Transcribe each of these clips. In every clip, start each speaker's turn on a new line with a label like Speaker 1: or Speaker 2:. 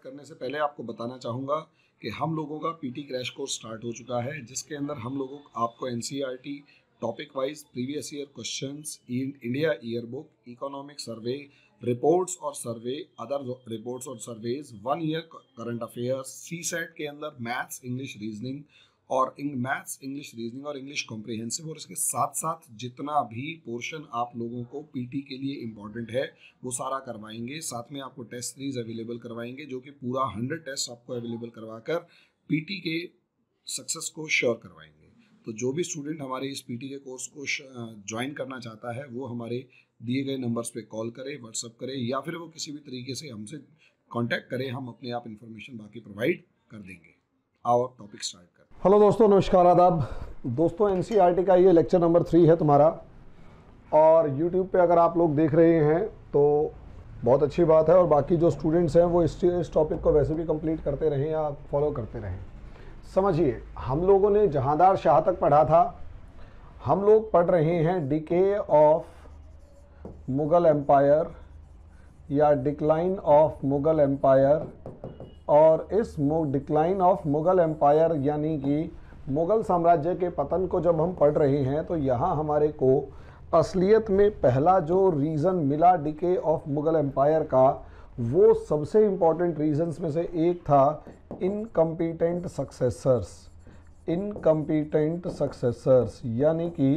Speaker 1: करने से पहले आपको बताना चाहूँगा कि हम लोगों का पीटी क्रैश कोर्स स्टार्ट हो चुका है, जिसके अंदर हम लोगों आपको NCERT topic wise previous year questions, India year book, economic survey, reports और सर्वे, अदर रिपोर्ट्स और surveys, 1 year current affairs, CSAT के अंदर मैथ्स, इंग्लिश, रीजनिंग और मैथ्स, इंग्लिश, रीजनिंग और इंग्लिश कॉम्प्रिहेंसिव, और इसके साथ साथ जितना भी पोर्शन आप लोगों को पीटी के लिए इम्पॉर्टेंट है वो सारा करवाएंगे। साथ में आपको टेस्ट सीरीज अवेलेबल करवाएंगे, जो कि पूरा 100 टेस्ट आपको अवेलेबल करवाकर पीटी के सक्सेस को श्योर करवाएंगे। तो जो भी स्टूडेंट हमारे इस पीटी के कोर्स को ज्वाइन करना चाहता है वो हमारे दिए गए नंबर्स पे कॉल करे, व्हाट्सअप करे, या फिर वो किसी भी तरीके से हमसे कांटेक्ट करे। हम अपने आप इन्फॉर्मेशन बाकी प्रोवाइड कर देंगे। आओ टॉपिक स्टार्ट करें।
Speaker 2: हेलो दोस्तों, नमस्कार, आदाब। दोस्तों, एनसीईआरटी का ये लेक्चर नंबर 3 है तुम्हारा, और यूट्यूब पे अगर आप लोग देख रहे हैं तो बहुत अच्छी बात है, और बाकी जो स्टूडेंट्स हैं वो इस टॉपिक को वैसे भी कंप्लीट करते रहें या फॉलो करते रहें। समझिए, हम लोगों ने जहांदार शाह तक पढ़ा था। हम लोग पढ़ रहे हैं डिके ऑफ मुगल एम्पायर या डिक्लाइन ऑफ मुगल एम्पायर, और इस डिक्लाइन ऑफ मुगल एम्पायर यानी कि मुगल साम्राज्य के पतन को जब हम पढ़ रहे हैं तो यहाँ हमारे को असलियत में पहला जो रीज़न मिला डिके ऑफ मुगल एम्पायर का, वो सबसे इम्पॉर्टेंट रीजंस में से एक था इनकम्पिटेंट सक्सेसर्स। इनकम्पिटेंट सक्सेसर्स यानी कि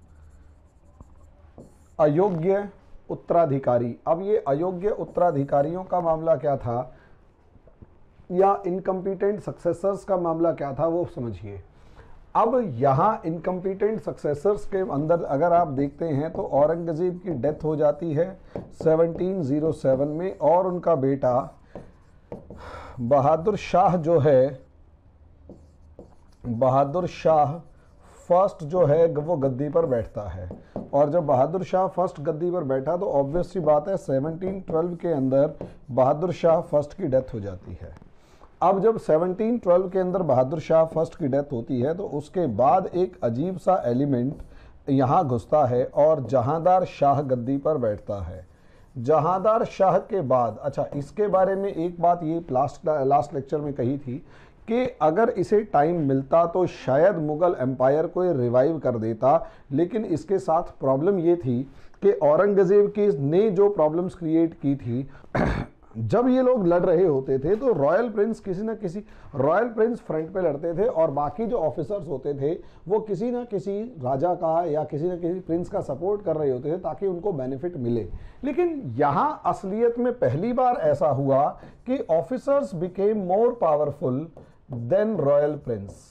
Speaker 2: अयोग्य उत्तराधिकारी। अब ये अयोग्य उत्तराधिकारियों का मामला क्या था या इनकम्पिटेंट सक्सेसर्स का मामला क्या था वो समझिए। अब यहाँ इनकम्पिटेंट सक्सेसर्स के अंदर अगर आप देखते हैं तो औरंगज़ेब की डेथ हो जाती है 1707 में, और उनका बेटा बहादुर शाह जो है, बहादुर शाह फर्स्ट जो है वो गद्दी पर बैठता है। और जब बहादुर शाह फर्स्ट गद्दी पर बैठा तो ऑब्वियस सी बात है 1712 के अंदर बहादुर शाह फर्स्ट की डेथ हो जाती है। अब जब 1712 के अंदर बहादुर शाह फर्स्ट की डेथ होती है तो उसके बाद एक अजीब सा एलिमेंट यहाँ घुसता है और जहांदार शाह गद्दी पर बैठता है। जहांदार शाह के बाद, अच्छा इसके बारे में एक बात ये लास्ट लेक्चर में कही थी कि अगर इसे टाइम मिलता तो शायद मुगल एम्पायर को रिवाइव कर देता, लेकिन इसके साथ प्रॉब्लम ये थी कि औरंगज़ेब की ने जो प्रॉब्लम्स क्रिएट की थी जब ये लोग लड़ रहे होते थे तो रॉयल प्रिंस किसी न किसी रॉयल प्रिंस फ्रंट पे लड़ते थे, और बाकी जो ऑफिसर्स होते थे वो किसी न किसी राजा का या किसी न किसी प्रिंस का सपोर्ट कर रहे होते थे ताकि उनको बेनिफिट मिले। लेकिन यहाँ असलियत में पहली बार ऐसा हुआ कि officers became more powerful than royal prince,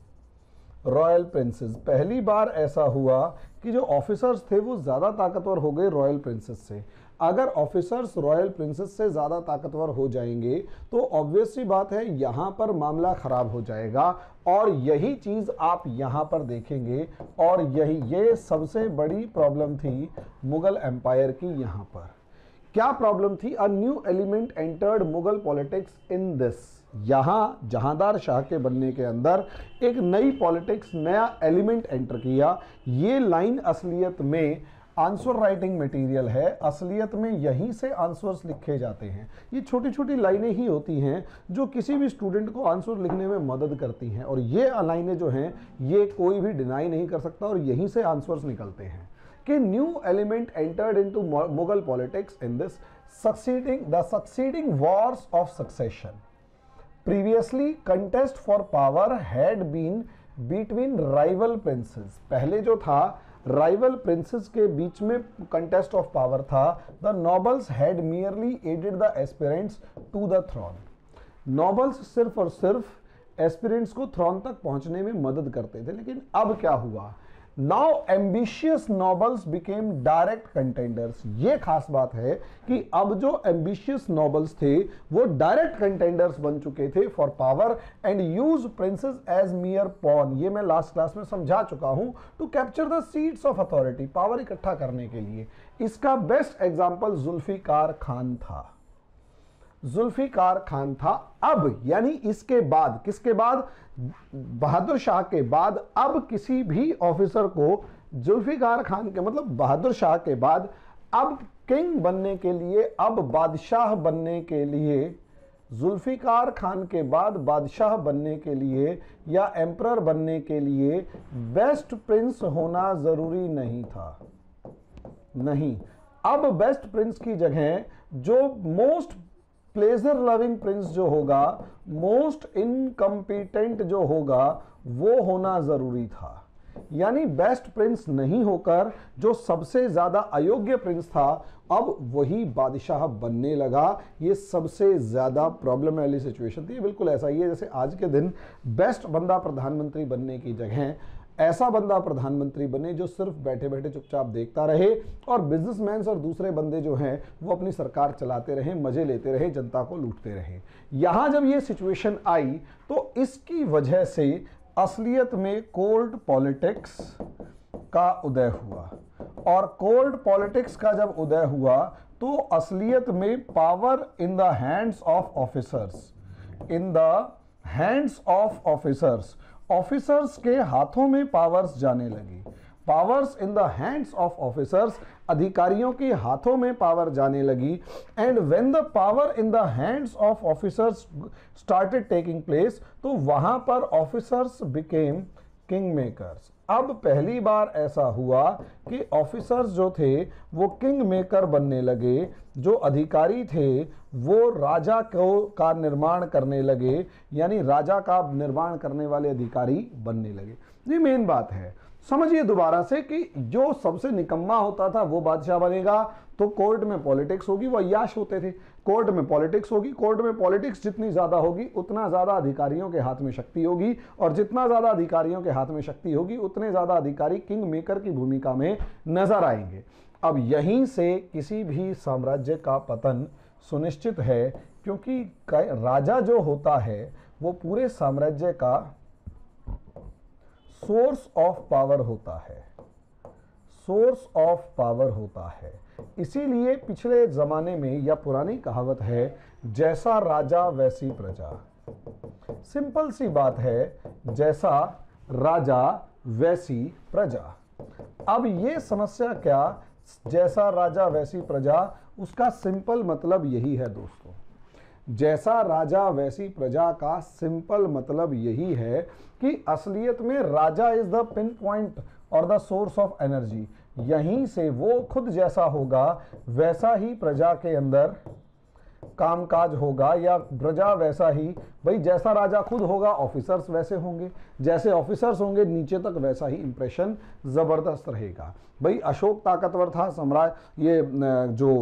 Speaker 2: royal princes. पहली बार ऐसा हुआ कि जो ऑफिसर्स थे वो ज़्यादा ताकतवर हो गए रॉयल प्रिंसेस से। अगर ऑफिसर्स रॉयल प्रिंसेस से ज़्यादा ताकतवर हो जाएंगे तो ऑब्वियस सी बात है यहाँ पर मामला ख़राब हो जाएगा, और यही चीज़ आप यहाँ पर देखेंगे, और ये सबसे बड़ी प्रॉब्लम थी मुगल एम्पायर की। यहाँ पर क्या प्रॉब्लम थी? A new element entered Mughal politics in this. यहाँ जहांदार शाह के बनने के अंदर एक नई पॉलिटिक्स, नया एलिमेंट एंटर किया। ये लाइन असलियत में आंसर राइटिंग मटेरियल है, असलियत में यहीं से आंसर्स लिखे जाते हैं। ये छोटी छोटी लाइनें ही होती हैं जो किसी भी स्टूडेंट को आंसर लिखने में मदद करती हैं, और ये लाइनें जो हैं ये कोई भी डिनाई नहीं कर सकता, और यहीं से आंसर्स निकलते हैं कि new element entered into Mughal politics in this succeeding wars of succession. Previously contest for power had been between rival princes. पहले जो था राइवल प्रिंसेस के बीच में कंटेस्ट ऑफ पावर था। The nobles had merely aided the aspirants to the throne. Nobles सिर्फ और सिर्फ एस्पिरेंट्स को थ्रोन तक पहुंचने में मदद करते थे, लेकिन अब क्या हुआ? Now ambitious nobles became direct contenders. ये खास बात है कि अब जो एम्बिशियस नॉबल्स थे वो डायरेक्ट कंटेंडर्स बन चुके थे for power and use princes as mere pawn. ये मैं लास्ट क्लास में समझा चुका हूं। To capture the seats of authority, power इकट्ठा करने के लिए। इसका बेस्ट एग्जाम्पल जुल्फिकार खान था। जुल्फिकार खान था। अब यानी इसके बाद, किसके बाद? बहादुर शाह के बाद अब किसी भी ऑफिसर को जुल्फिकार खान के मतलब बहादुर शाह के बाद अब किंग बनने के लिए, अब बादशाह बनने के लिए जुल्फिकार खान के बाद बादशाह बनने के लिए या एम्परर बनने के लिए बेस्ट प्रिंस होना जरूरी नहीं था। नहीं, अब बेस्ट प्रिंस की जगह जो मोस्ट प्लेजर लविंग प्रिंस जो होगा, मोस्ट इनकम्पिटेंट जो होगा, वो होना जरूरी था। यानी बेस्ट प्रिंस नहीं होकर जो सबसे ज्यादा अयोग्य प्रिंस था, अब वही बादशाह बनने लगा। ये सबसे ज्यादा प्रॉब्लम वाली सिचुएशन थी। बिल्कुल ऐसा ही है जैसे आज के दिन बेस्ट बंदा प्रधानमंत्री बनने की जगह ऐसा बंदा प्रधानमंत्री बने जो सिर्फ बैठे बैठे चुपचाप देखता रहे और बिजनेसमैन और दूसरे बंदे जो हैं वो अपनी सरकार चलाते रहे, मजे लेते रहे, जनता को लूटते रहे। यहां जब ये सिचुएशन आई तो इसकी वजह से असलियत में कोल्ड पॉलिटिक्स का उदय हुआ। और कोल्ड पॉलिटिक्स का जब उदय हुआ तो असलियत में power in the hands of officers, in the hands of officers, officers के हाथों में पावर्स जाने लगी। Powers in the hands of officers, अधिकारियों के हाथों में पावर जाने लगी। And when the power in the hands of officers started taking place, तो वहां पर ऑफिसर्स बिकेम किंग मेकर्स। अब पहली बार ऐसा हुआ कि ऑफिसर्स जो थे वो किंग मेकर बनने लगे। जो अधिकारी थे वो राजा का निर्माण करने लगे, यानी राजा का निर्माण करने वाले अधिकारी बनने लगे। ये मेन बात है। समझिए दोबारा से कि जो सबसे निकम्मा होता था वो बादशाह बनेगा, तो कोर्ट में पॉलिटिक्स होगी, वो अय्याश होते थे। कोर्ट में पॉलिटिक्स होगी, कोर्ट में पॉलिटिक्स जितनी ज्यादा होगी उतना ज्यादा अधिकारियों के हाथ में शक्ति होगी, और जितना ज्यादा अधिकारियों के हाथ में शक्ति होगी उतने ज्यादा अधिकारी किंग मेकर की भूमिका में नजर आएंगे। अब यहीं से किसी भी साम्राज्य का पतन सुनिश्चित है, क्योंकि राजा जो होता है वो पूरे साम्राज्य का सोर्स ऑफ पावर होता है, सोर्स ऑफ पावर होता है। इसीलिए पिछले जमाने में या पुरानी कहावत है, जैसा राजा वैसी प्रजा। सिंपल सी बात है, जैसा राजा वैसी प्रजा। अब ये समस्या क्या, जैसा राजा वैसी प्रजा, उसका सिंपल मतलब यही है दोस्तों। जैसा राजा वैसी प्रजा का सिंपल मतलब यही है कि असलियत में raja is the pin point और द सोर्स ऑफ एनर्जी। यहीं से वो खुद जैसा होगा वैसा ही प्रजा के अंदर कामकाज होगा, या प्रजा वैसा ही, भाई जैसा राजा खुद होगा ऑफिसर्स वैसे होंगे, जैसे ऑफिसर्स होंगे नीचे तक वैसा ही इंप्रेशन जबरदस्त रहेगा। भाई अशोक ताकतवर था, सम्राट ये जो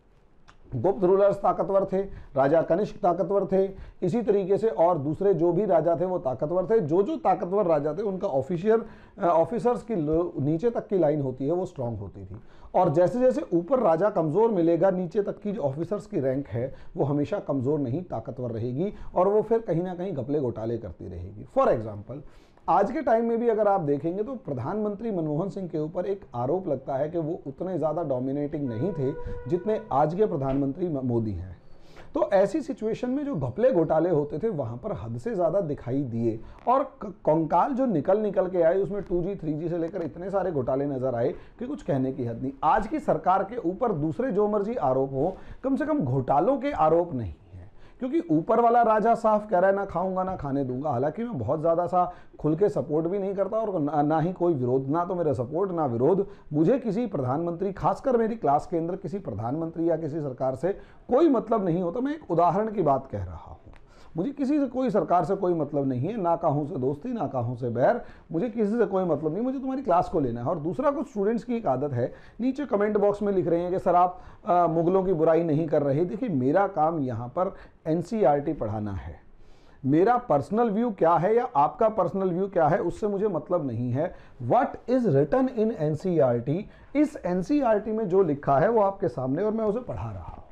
Speaker 2: गुप्त रूलर्स ताकतवर थे, राजा कनिष्क ताकतवर थे, इसी तरीके से और दूसरे जो भी राजा थे वो ताकतवर थे। जो जो ताकतवर राजा थे उनका ऑफिसर्स की नीचे तक की लाइन होती है वो स्ट्रांग होती थी, और जैसे जैसे ऊपर राजा कमजोर मिलेगा नीचे तक की जो ऑफिसर्स की रैंक है वो हमेशा कमजोर नहीं ताकतवर रहेगी, और वो फिर कहीं ना कहीं घपले घोटाले करती रहेगी। फॉर एग्जाम्पल आज के टाइम में भी अगर आप देखेंगे तो प्रधानमंत्री मनमोहन सिंह के ऊपर एक आरोप लगता है कि वो उतने ज़्यादा डोमिनेटिंग नहीं थे जितने आज के प्रधानमंत्री मोदी हैं। तो ऐसी सिचुएशन में जो घपले घोटाले होते थे वहाँ पर हद से ज़्यादा दिखाई दिए, और कंकाल जो निकल के आए उसमें 2G 3G से लेकर इतने सारे घोटाले नजर आए कि कुछ कहने की हद नहीं। आज की सरकार के ऊपर दूसरे जो मर्जी आरोप हो, कम से कम घोटालों के आरोप नहीं, क्योंकि ऊपर वाला राजा साफ कह रहा है ना खाऊंगा ना खाने दूंगा। हालांकि मैं बहुत ज़्यादा सा खुल के सपोर्ट भी नहीं करता और ना ही कोई विरोध, ना तो मेरा सपोर्ट ना विरोध। मुझे किसी प्रधानमंत्री, खासकर मेरी क्लास के अंदर किसी प्रधानमंत्री या किसी सरकार से कोई मतलब नहीं होता। मैं एक उदाहरण की बात कह रहा हूँ। मुझे किसी से कोई सरकार से कोई मतलब नहीं है, ना काहूँ से दोस्ती ना काहूँ से बैर, मुझे किसी से कोई मतलब नहीं, मुझे तुम्हारी क्लास को लेना है। और दूसरा, कुछ स्टूडेंट्स की एक आदत है, नीचे कमेंट बॉक्स में लिख रहे हैं कि सर आप मुगलों की बुराई नहीं कर रहे। देखिए मेरा काम यहाँ पर NCERT पढ़ाना है। मेरा पर्सनल व्यू क्या है या आपका पर्सनल व्यू क्या है उससे मुझे मतलब नहीं है। What is written in NCERT, इस NCERT में जो लिखा है वो आपके सामने, और मैं उसे पढ़ा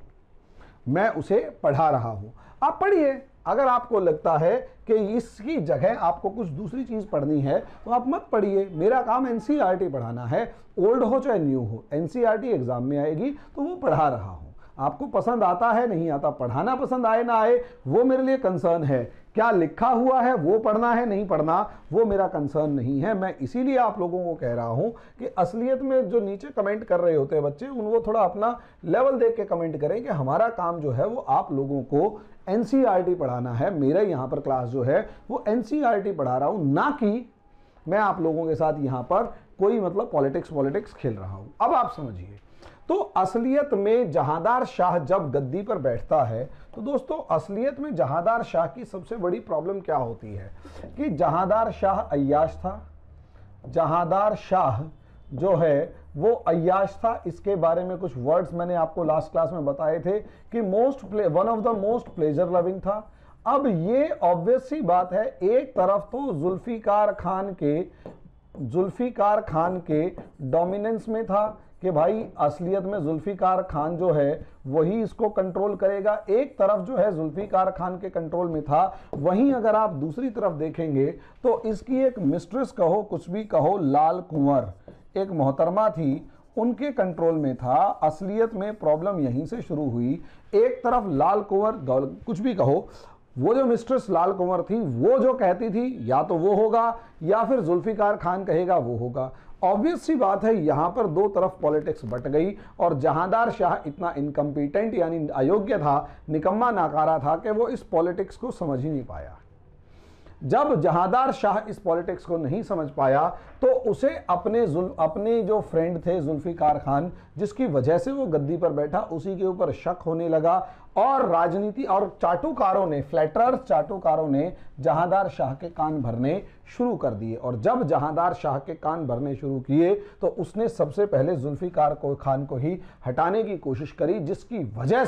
Speaker 2: रहा हूँ। आप पढ़िए। अगर आपको लगता है कि इसकी जगह आपको कुछ दूसरी चीज पढ़नी है तो आप मत पढ़िए। मेरा काम NCERT पढ़ाना है, ओल्ड हो चाहे न्यू हो। NCERT एग्जाम में आएगी तो वो पढ़ा रहा हूं। आपको पसंद आता है नहीं आता, पढ़ाना पसंद आए ना आए वो मेरे लिए कंसर्न है। क्या लिखा हुआ है वो पढ़ना है नहीं पढ़ना वो मेरा कंसर्न नहीं है। मैं इसीलिए आप लोगों को कह रहा हूं कि असलियत में जो नीचे कमेंट कर रहे होते हैं बच्चे, उनको थोड़ा अपना लेवल देख के कमेंट करें कि हमारा काम जो है वो आप लोगों को एनसीईआरटी पढ़ाना है। मेरा यहाँ पर क्लास जो है वो एनसीईआरटी पढ़ा रहा हूं, ना कि मैं आप लोगों के साथ यहाँ पर कोई मतलब पॉलिटिक्स खेल रहा हूं। अब आप समझिए, तो असलियत में जहांदार शाह जब गद्दी पर बैठता है तो दोस्तों असलियत में जहांदार शाह की सबसे बड़ी प्रॉब्लम क्या होती है कि जहांदार शाह अय्याश था। जहांदार शाह जो है वो अय्याश था। इसके बारे में कुछ वर्ड्स मैंने आपको लास्ट क्लास में बताए थे कि one of the most pleasure loving था। अब ये ऑब्वियस सी बात है, एक तरफ तो जुल्फिकार खान के डोमिनेंस में था कि भाई असलियत में जुल्फिकार खान जो है वही इसको कंट्रोल करेगा, एक तरफ जो है जुल्फिकार खान के कंट्रोल में था। वहीं अगर आप दूसरी तरफ देखेंगे तो इसकी एक मिस्ट्रेस कहो, कुछ भी कहो, लाल कुंवर एक मोहतरमा थी, उनके कंट्रोल में था। असलियत में प्रॉब्लम यहीं से शुरू हुई। एक तरफ लाल कुंवर, कुछ भी कहो, वो जो मिस्ट्रेस लाल कुंवर थी वो जो कहती थी या तो वो होगा या फिर जुल्फिकार खान कहेगा वो होगा। ऑब्वियस सी बात है यहां पर दो तरफ पॉलिटिक्स बट गई और जहांदार शाह इतना इनकम्पिटेंट यानी अयोग्य था, निकम्मा नाकारा था कि वो इस पॉलिटिक्स को समझ ही नहीं पाया। जब जहांदार शाह इस पॉलिटिक्स को नहीं समझ पाया तो उसे अपने जो फ्रेंड थे जुल्फिकार खान, जिसकी वजह से वो गद्दी पर बैठा, उसी के ऊपर शक होने लगा और राजनीति और चाटुकारों ने, फ्लैटरर्स चाटुकारों ने जहांदार शाह के कान भरने शुरू कर दिए। और जब जहांदार शाह के कान भरने शुरू किए तो उसने सबसे पहले जुल्फिकार खान को ही हटाने की कोशिश करी, जिसकी वजह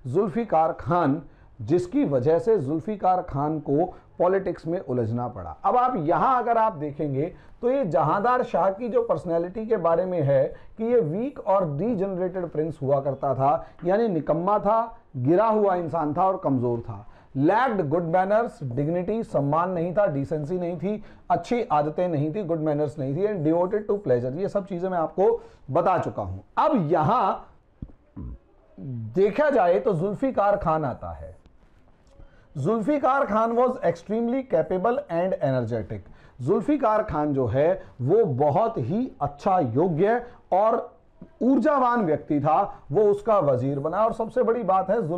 Speaker 2: से जुल्फिकार खान को पॉलिटिक्स में उलझना पड़ा। अब आप यहां अगर आप देखेंगे तो ये जहांदार शाह की जो पर्सनैलिटी के बारे में है कि ये वीक और डीजनरेटेड प्रिंस हुआ करता था, यानी निकम्मा था, गिरा हुआ इंसान था और कमजोर था। लैक्ड गुड मैनर्स, डिग्निटी, सम्मान नहीं था, डिसेंसी नहीं थी, अच्छी आदतें नहीं थी, गुड मैनर्स नहीं थी, एंड डिवोटेड टू प्लेजर। ये सब चीजें मैं आपको बता चुका हूं। अब यहां देखा जाए तो जुल्फिकार खान आता है। Zulfiqar Khan was extremely capable and energetic. Zulfiqar Khan जो है वो बहुत ही अच्छा, योग्य और ऊर्जावान व्यक्ति था। वो उसका वजीर बना और सबसे बड़ी बात है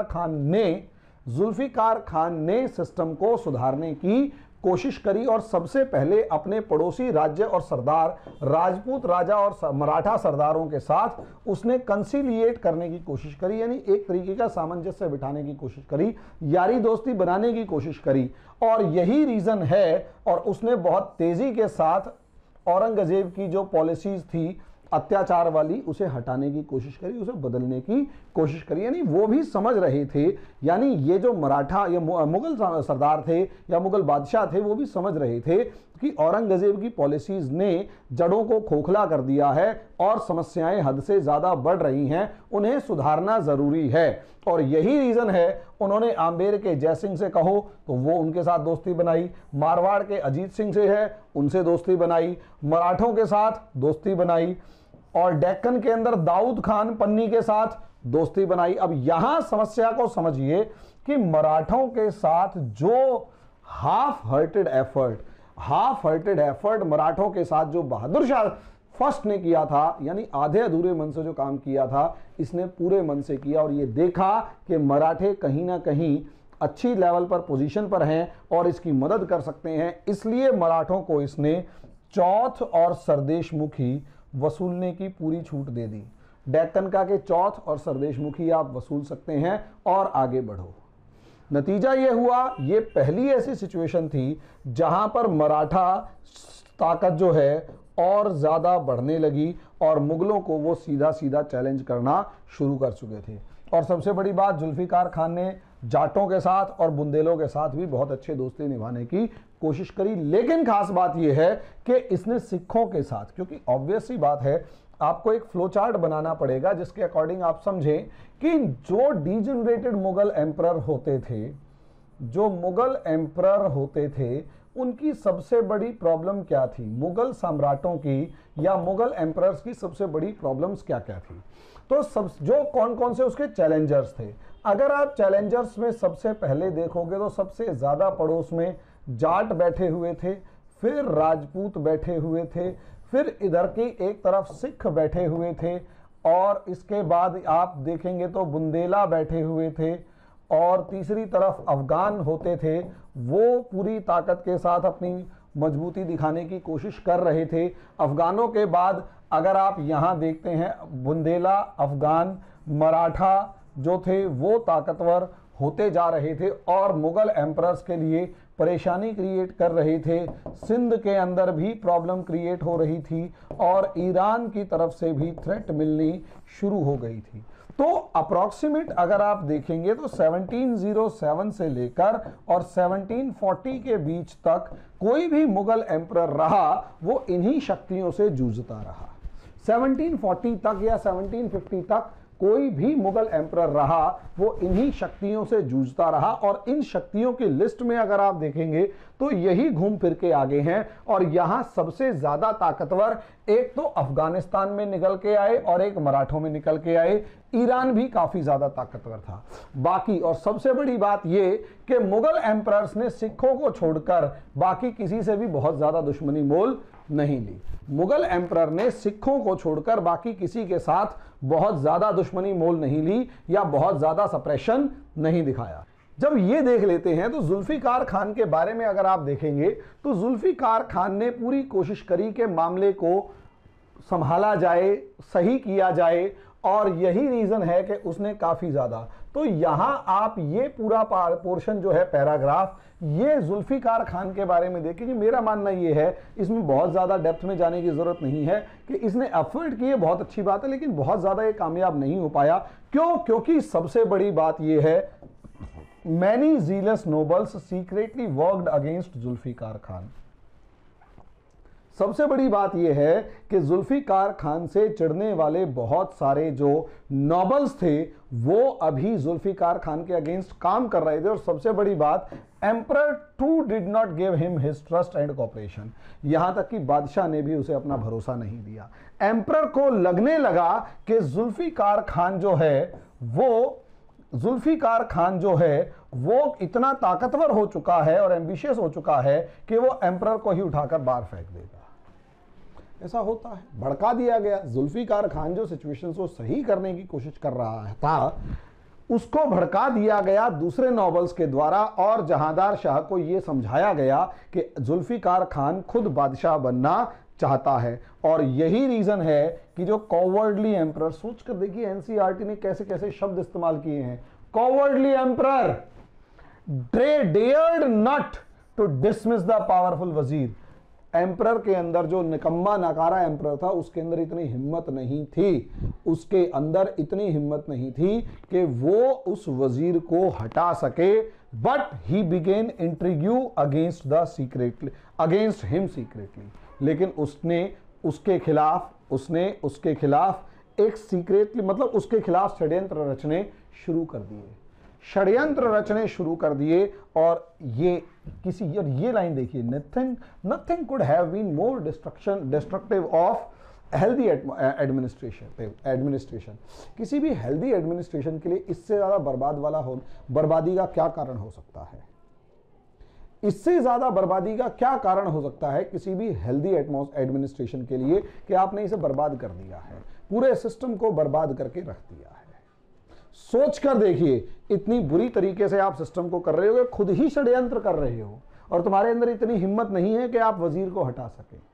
Speaker 2: जुल्फिकार खान ने सिस्टम को सुधारने की कोशिश करी और सबसे पहले अपने पड़ोसी राज्य और सरदार, राजपूत राजा और मराठा सरदारों के साथ उसने कंसिलिएट करने की कोशिश करी, यानी एक तरीके का सामंजस्य बिठाने की कोशिश करी, यारी दोस्ती बनाने की कोशिश करी। और यही रीजन है, और उसने बहुत तेजी के साथ औरंगजेब की जो पॉलिसीज थी अत्याचार वाली, उसे हटाने की कोशिश करी, उसे बदलने की कोशिश करी। यानी वो भी समझ रहे थे, यानी ये जो मराठा या मुगल सरदार थे या मुगल बादशाह थे, वो भी समझ रहे थे कि औरंगजेब की पॉलिसीज ने जड़ों को खोखला कर दिया है और समस्याएं हद से ज्यादा बढ़ रही हैं, उन्हें सुधारना जरूरी है। और यही रीजन है उन्होंने आम्बेर के जयसिंह से कहो तो वो उनके साथ दोस्ती बनाई, मारवाड़ के अजीत सिंह से है उनसे दोस्ती बनाई, मराठों के साथ दोस्ती बनाई, और डेक्कन के अंदर दाऊद खान पन्नी के साथ दोस्ती बनाई। अब यहां समस्या को समझिए कि मराठों के साथ जो हाफ हार्टेड एफर्ट मराठों के साथ जो बहादुर शाह फर्स्ट ने किया था, यानी आधे अधूरे मन से जो काम किया था, इसने पूरे मन से किया और ये देखा कि मराठे कहीं ना कहीं अच्छी लेवल पर पोजीशन पर हैं और इसकी मदद कर सकते हैं। इसलिए मराठों को इसने चौथ और सरदेशमुखी वसूलने की पूरी छूट दे दी। डेक्कन का के चौथ और सरदेशमुखी आप वसूल सकते हैं और आगे बढ़ो। नतीजा ये हुआ, ये पहली ऐसी सिचुएशन थी जहां पर मराठा ताकत जो है और ज्यादा बढ़ने लगी और मुगलों को वो सीधा सीधा चैलेंज करना शुरू कर चुके थे। और सबसे बड़ी बात, जुल्फिकार खान ने जाटों के साथ और बुंदेलों के साथ भी बहुत अच्छे दोस्ती निभाने की कोशिश करी। लेकिन खास बात यह है कि इसने सिखों के साथ, क्योंकि ऑब्वियस सी बात है आपको एक फ्लो चार्ट बनाना पड़ेगा जिसके अकॉर्डिंग आप समझें कि जो डीजनरेटेड मुगल एम्परर होते थे, उनकी सबसे बड़ी प्रॉब्लम क्या थी, मुगल सम्राटों की या मुगल एम्परर्स की सबसे बड़ी प्रॉब्लम्स क्या क्या थी। तो सब जो कौन कौन से उसके चैलेंजर्स थे, अगर आप चैलेंजर्स में सबसे पहले देखोगे तो सबसे ज़्यादा पड़ोस में जाट बैठे हुए थे, फिर राजपूत बैठे हुए थे, फिर इधर की एक तरफ सिख बैठे हुए थे, और इसके बाद आप देखेंगे तो बुंदेला बैठे हुए थे, और तीसरी तरफ अफगान होते थे। वो पूरी ताकत के साथ अपनी मजबूती दिखाने की कोशिश कर रहे थे। अफगानों के बाद अगर आप यहाँ देखते हैं, बुंदेला, अफगान, मराठा जो थे वो ताकतवर होते जा रहे थे और मुगल एम्परर्स के लिए परेशानी क्रिएट कर रहे थे। सिंध के अंदर भी प्रॉब्लम क्रिएट हो रही थी और ईरान की तरफ से भी थ्रेट मिलनी शुरू हो गई थी। तो अप्रॉक्सीमेट अगर आप देखेंगे तो 1707 से लेकर और 1740 के बीच तक कोई भी मुगल एम्परर रहा वो इन्हीं शक्तियों से जूझता रहा। 1740 तक या 1750 तक कोई भी मुगल एम्परर रहा वो इन्हीं शक्तियों से जूझता रहा, और इन शक्तियों की लिस्ट में अगर आप देखेंगे तो यही घूम फिर के आगे हैं। और यहां सबसे ज्यादा ताकतवर एक तो अफगानिस्तान में निकल के आए और एक मराठों में निकल के आए। ईरान भी काफी ज्यादा ताकतवर था। बाकी और सबसे बड़ी बात यह कि मुगल एम्परर्स ने सिखों को छोड़कर बाकी किसी से भी बहुत ज्यादा दुश्मनी मोल नहीं ली। मुगल एम्परर ने सिखों को छोड़कर बाकी किसी के साथ बहुत ज्यादा दुश्मनी मोल नहीं ली या बहुत ज्यादा सप्रेशन नहीं दिखाया। जब ये देख लेते हैं तो जुल्फिकार खान के बारे में अगर आप देखेंगे तो जुल्फिकार खान ने पूरी कोशिश करी कि मामले को संभाला जाए, सही किया जाए, और यही रीजन है कि उसने काफी ज्यादा, तो यहां आप ये पूरा पोर्शन जो है पैराग्राफ ये जुल्फिकार खान के बारे में देखेंगे। मेरा मानना ये है इसमें बहुत ज्यादा डेप्थ में जाने की जरूरत नहीं है कि इसने एफर्ट किए, बहुत अच्छी बात है, लेकिन बहुत ज्यादा ये कामयाब नहीं हो पाया। क्यों? क्योंकि सबसे बड़ी बात ये है many jealous nobles secretly worked against Zulfiqar Khan. सबसे बड़ी बात यह है कि जुल्फिकार खान से चिढ़ने वाले बहुत सारे जो नोबल्स थे वो अभी जुल्फिकार खान के अगेंस्ट काम कर रहे थे। और सबसे बड़ी बात, emperor too did not give him his trust and cooperation, यहां तक कि बादशाह ने भी उसे अपना भरोसा नहीं दिया। एम्परर को लगने लगा कि जुल्फिकार खान जो है वो इतना ताकतवर हो चुका है और एम्बिशियस हो चुका है कि वो एम्परर को ही उठाकर बाहर फेंक देगा। ऐसा होता है, भड़का दिया गया। जुल्फिकार खान जो सिचुएशन को सही करने की कोशिश कर रहा था उसको भड़का दिया गया दूसरे नॉवेल्स के द्वारा, और जहांदार शाह को यह समझाया गया कि जुल्फिकार खान खुद बादशाह बनना चाहता है। और यही रीजन है कि जो कॉवर्डली एम्परर, सोच कर देखिए एनसीईआरटी ने कैसे कैसे शब्द इस्तेमाल किए हैं। Cowardly emperor dared not to dismiss the powerful wazir. Emperor के अंदर जो निकम्मा नकारा एम्परर था उसके अंदर इतनी हिम्मत नहीं थी, उसके अंदर इतनी हिम्मत नहीं थी कि वो उस वजीर को हटा सके। But he began intrigue against him secretly, लेकिन उसने उसके खिलाफ एक सीक्रेटली, मतलब उसके खिलाफ षड्यंत्र रचने शुरू कर दिए। और ये लाइन देखिए, nothing could have been more destructive of healthy administration. किसी भी हेल्दी एडमिनिस्ट्रेशन के लिए इससे ज्यादा बर्बादी का क्या कारण हो सकता है? इससे ज्यादा बर्बादी का क्या कारण हो सकता है किसी भी हेल्दी एडमिनिस्ट्रेशन के लिए कि आपने इसे बर्बाद कर दिया है, पूरे सिस्टम को बर्बाद करके रख दिया है। सोच कर देखिए, इतनी बुरी तरीके से आप सिस्टम को कर रहे हो, खुद ही षड्यंत्र कर रहे हो, और तुम्हारे अंदर इतनी हिम्मत नहीं है कि आप वजीर को हटा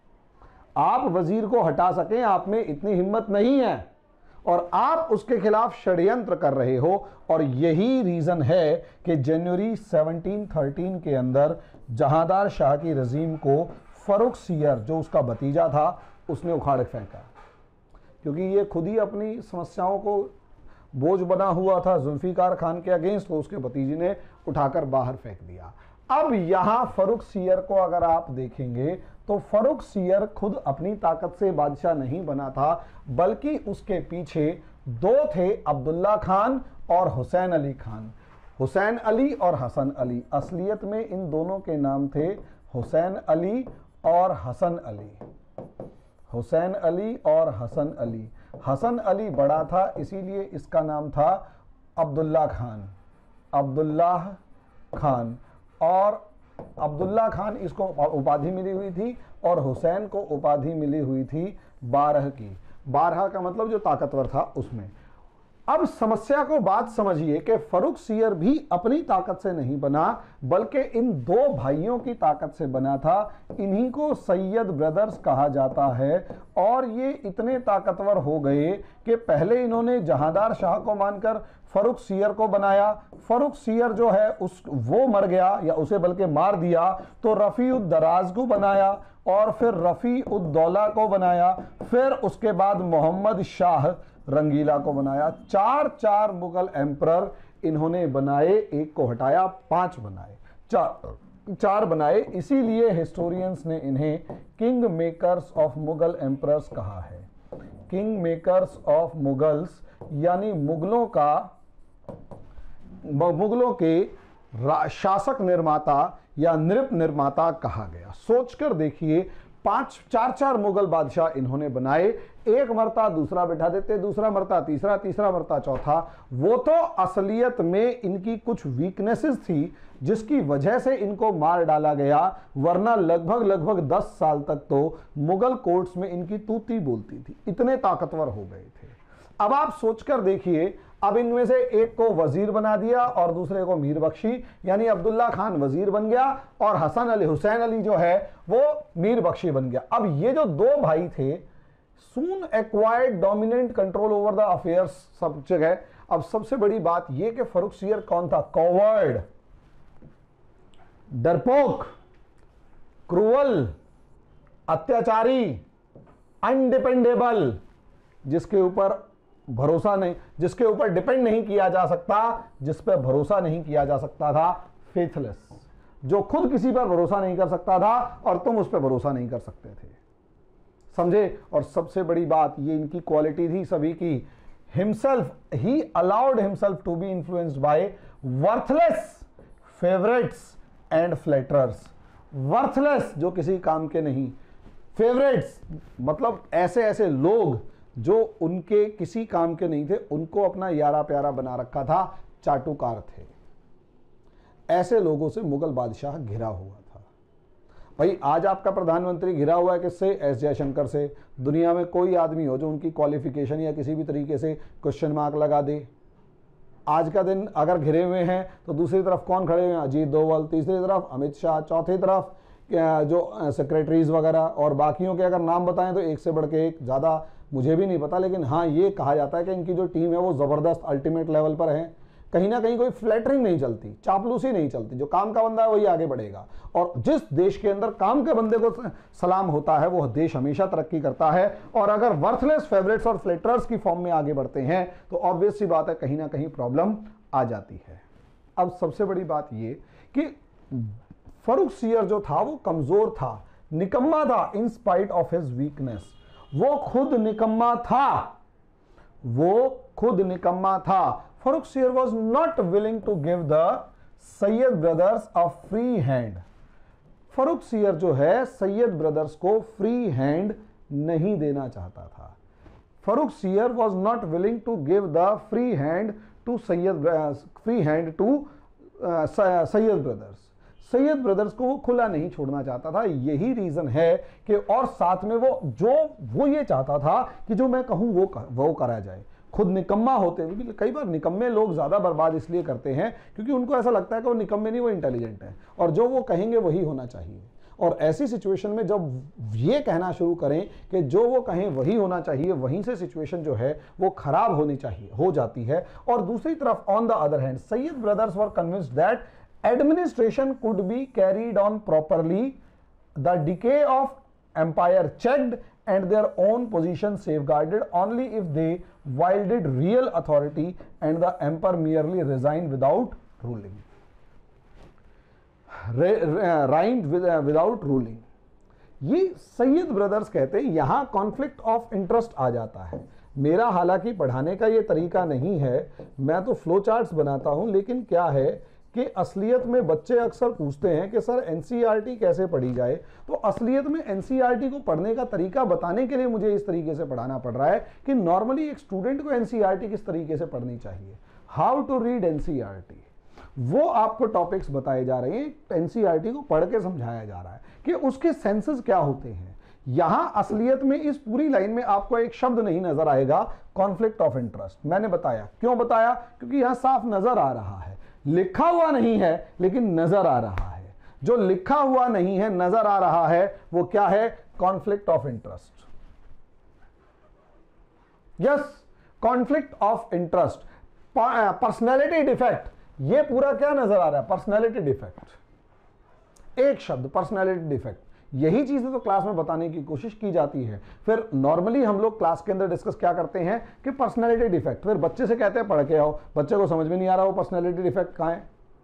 Speaker 2: सकें। आप में इतनी हिम्मत नहीं है और आप उसके खिलाफ षड्यंत्र कर रहे हो। और यही रीजन है कि जनवरी 1713 के अंदर जहांदार शाह की रजीम को फरुख सियर, जो उसका भतीजा था, उसने उखाड़ फेंका, क्योंकि ये खुद ही अपनी समस्याओं को बोझ बना हुआ था जुल्फिकार खान के अगेंस्ट, तो उसके भतीजे ने उठाकर बाहर फेंक दिया। अब यहां फरुख सियर को अगर आप देखेंगे तो फरुख सियर खुद अपनी ताकत से बादशाह नहीं बना था, बल्कि उसके पीछे दो थे, अब्दुल्ला खान और हुसैन अली खान। हुसैन अली और हसन अली, असलियत में इन दोनों के नाम थे हुसैन अली और हसन अली, हुसैन अली और हसन अली। हसन अली बड़ा था इसीलिए इसका नाम था अब्दुल्ला खान, अब्दुल्लाह खान। और अब्दुल्ला खान इसको उपाधि मिली हुई थी और हुसैन को उपाधि मिली हुई थी 12 की। 12 का मतलब जो ताकतवर था उसमें। अब समस्या को बात समझिए कि फर्रुखसियर भी अपनी ताकत से नहीं बना बल्कि इन दो भाइयों की ताकत से बना था। इन्हीं को सैयद ब्रदर्स कहा जाता है। और ये इतने ताकतवर हो गए कि पहले इन्होंने जहांदार शाह को मानकर फर्रुखसियर को बनाया। फर्रुखसियर जो है वो मर गया या उसे बल्कि मार दिया, तो रफ़ी-उद-दराज को बनाया और फिर रफ़ी-उद-दौला को बनाया, फिर उसके बाद मोहम्मद शाह रंगीला को बनाया। 4 मुगल एम्परर इन्होंने बनाए, एक को हटाया, 5 बनाए, 4 बनाए। इसीलिए हिस्टोरियंस ने इन्हें king makers of Mughal emperors कहा है। किंग मेकर्स ऑफ मुगल्स यानी मुगलों के शासक निर्माता या नृप निर्माता कहा गया। सोचकर देखिए, 4 मुगल बादशाह इन्होंने बनाए। एक मरता दूसरा बिठा देते, दूसरा मरता तीसरा, तीसरा मरता चौथा। वो तो असलियत में इनकी कुछ वीकनेसेस थी जिसकी वजह से इनको मार डाला गया, वरना लगभग 10 साल तक तो मुगल कोर्ट्स में इनकी तूती बोलती थी, इतने ताकतवर हो गए थे। अब आप सोचकर देखिए, अब इनमें से एक को वजीर बना दिया और दूसरे को मीर बख्शी, यानी अब्दुल्ला खान वजीर बन गया और हुसैन अली जो है वो मीर बख्शी बन गया। अब ये जो दो भाई थे soon acquired dominant control over the affairs सब जगह। अब सबसे बड़ी बात यह कि फर्रुखसियर कौन था? कॉवर्ड, डरपोक, क्रूअल, अत्याचारी, अनडिपेंडेबल, जिसके ऊपर भरोसा नहीं, जिसके ऊपर डिपेंड नहीं किया जा सकता, जिस पर भरोसा नहीं किया जा सकता था, फेथलेस, जो खुद किसी पर भरोसा नहीं कर सकता था और तुम उस पर भरोसा नहीं कर सकते थे, समझे। और सबसे बड़ी बात ये इनकी क्वालिटी थी सभी की, himself he allowed himself to be influenced by worthless favourites and flatterers. Worthless जो किसी काम के नहीं, फेवरेट्स मतलब ऐसे ऐसे लोग जो उनके किसी काम के नहीं थे, उनको अपना यारा प्यारा बना रखा था, चाटुकार थे। ऐसे लोगों से मुगल बादशाह घिरा हुआ था। भाई आज आपका प्रधानमंत्री घिरा हुआ है किससे? एस जयशंकर से। दुनिया में कोई आदमी हो जो उनकी क्वालिफिकेशन या किसी भी तरीके से क्वेश्चन मार्क लगा दे। आज का दिन अगर घिरे हुए हैं तो दूसरी तरफ कौन खड़े हुए हैं? अजीत डोभाल, तीसरी तरफ अमित शाह, चौथी तरफ जो सेक्रेटरीज वगैरह, और बाकियों के अगर नाम बताएं तो एक से बढ़ के एक, ज़्यादा मुझे भी नहीं पता, लेकिन हाँ ये कहा जाता है कि इनकी जो टीम है वो ज़बरदस्त अल्टीमेट लेवल पर है। कहीं ना कहीं कोई फ्लैटरिंग नहीं चलती, चापलूसी नहीं चलती, जो काम का बंदा है वही आगे बढ़ेगा। और जिस देश के अंदर काम के बंदे को सलाम होता है वो देश हमेशा तरक्की करता है। और अगर वर्थलेस फेवरेट्स और फ्लैटरर्स की फॉर्म में आगे बढ़ते हैं तो ऑब्वियस सी बात है कहीं ना कहीं प्रॉब्लम आ जाती है। अब सबसे बड़ी बात ये कि फर्रुखसियर जो था वो कमजोर था, निकम्मा था, in spite of his weakness. वो खुद निकम्मा था, वो खुद निकम्मा था। Farrukhsiyar was not willing to give the Sayyid brothers a free hand. Farrukhsiyar जो है सैयद ब्रदर्स को फ्री हैंड नहीं देना चाहता था। Farrukhsiyar was not willing to give the free hand to Sayyid brothers. Sayyid brothers को वो खुला नहीं छोड़ना चाहता था। यही रीजन है कि, और साथ में वो ये चाहता था कि जो मैं कहूं वो करा जाए। खुद निकम्मा होते हुए भी, कई बार निकम्मे लोग ज्यादा बर्बाद इसलिए करते हैं क्योंकि उनको ऐसा लगता है कि वो निकम्मे नहीं, वो इंटेलिजेंट है और जो वो कहेंगे वही होना चाहिए। और ऐसी सिचुएशन में जब ये कहना शुरू करें कि जो वो कहें वही होना चाहिए, वहीं से सिचुएशन जो है वो खराब हो जाती है। और दूसरी तरफ on the other hand Sayyid brothers were convinced that administration could be carried on properly, the decay of empire checked, and their own position safeguarded only if they wielded real authority and the emperor merely resigned without ruling. Without ruling. ये Syed brothers कहते हैं, यहां conflict of interest आ जाता है। मेरा हालांकि पढ़ाने का ये तरीका नहीं है, मैं तो फ्लो चार्ट्स बनाता हूं, लेकिन क्या है कि असलियत में बच्चे अक्सर पूछते हैं कि सर एनसीईआरटी कैसे पढ़ी जाए, तो असलियत में एनसीईआरटी को पढ़ने का तरीका बताने के लिए मुझे इस तरीके से पढ़ाना पड़ रहा है कि नॉर्मली एक स्टूडेंट को एनसीईआरटी किस तरीके से पढ़नी चाहिए, हाउ टू रीड एनसीईआरटी, वो आपको टॉपिक्स बताए जा रहे हैं। एनसीईआरटी को पढ़ के समझाया जा रहा है कि उसके सेंसेस क्या होते हैं। यहां असलियत में इस पूरी लाइन में आपको एक शब्द नहीं नजर आएगा, कॉन्फ्लिक्ट ऑफ इंटरेस्ट। मैंने बताया, क्यों बताया, क्योंकि यहां साफ नजर आ रहा है, लिखा हुआ नहीं है लेकिन नजर आ रहा है। जो लिखा हुआ नहीं है नजर आ रहा है वो क्या है, conflict of interest. Yes, conflict of interest, personality defect, ये पूरा क्या नजर आ रहा है, पर्सनैलिटी डिफेक्ट। एक शब्द पर्सनैलिटी डिफेक्ट, यही चीजें तो क्लास में बताने की कोशिश की जाती है। फिर नॉर्मली हम लोग क्लास के अंदर डिस्कस क्या करते हैं कि पर्सनैलिटी डिफेक्ट, फिर बच्चे से कहते हैं पढ़ के आओ, बच्चे को समझ में नहीं आ रहा वो पर्सनैलिटी डिफेक्ट कहां है।